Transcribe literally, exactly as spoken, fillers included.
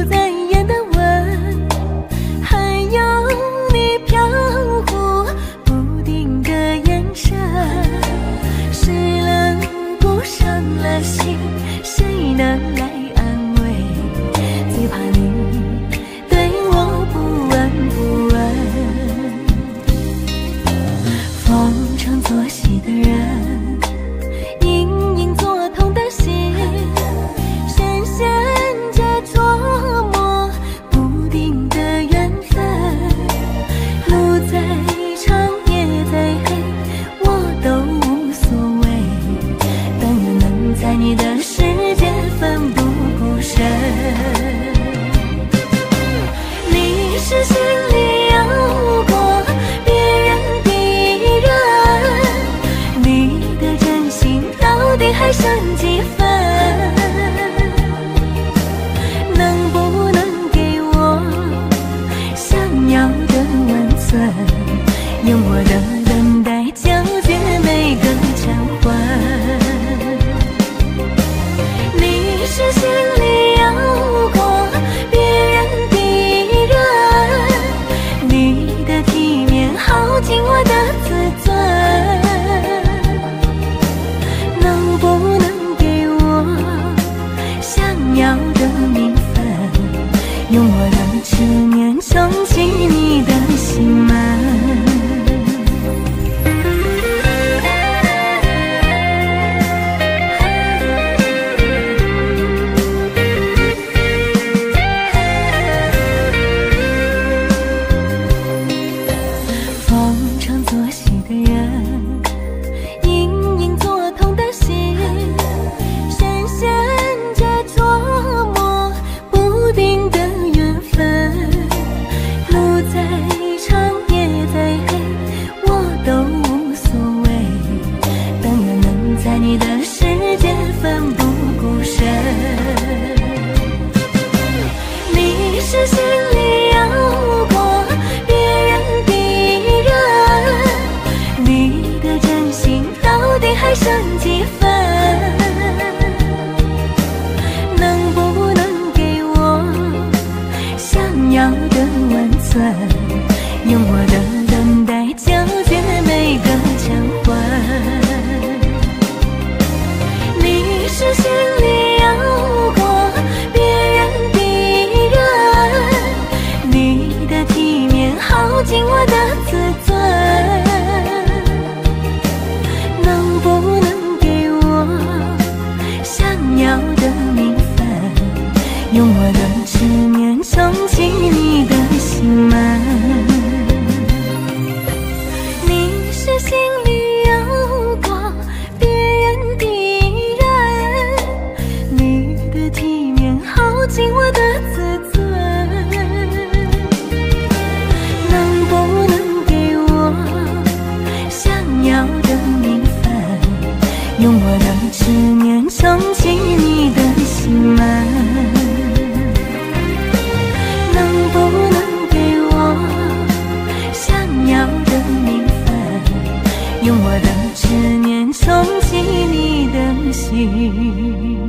不再言的吻，还有你飘忽不定的眼神，湿了骨伤了心，谁能来安慰？最怕你对我不闻不问。逢场作戏的人，隐隐作痛的心，深陷着捉摸不定的缘分。路再长夜再黑，我都无所谓，但愿能在你的世界奋不顾身。你是心里有过别人的人，你的真心到底还剩几分？能不能给我想要的温存，用我的等待纠结每个交换？你是心里有过别人的人，你的体面耗尽我的自尊，能不能给我想要的名分，用我的执念撑起你的心门？逢场作戏的人，隐隐作痛的心，深陷着捉摸不定的缘分。路再长夜再黑，我都无所谓，但愿能在你的世界奋不顾身。你是心里有过别人的人，你的真心到底还剩几分？能不能给我想要的温存，用我的等待纠结每个交换？你是心里有过别人的人，你的体面耗尽我的自尊，能不能给我想要的名分，用我的执念撑起你的心门？你是心里有过别人的人，你的体面耗尽我的自尊，能不能给我想要的名分，用我的执念撑起你的心门？能不能给我想要的名分，用我的执念撑起你的心？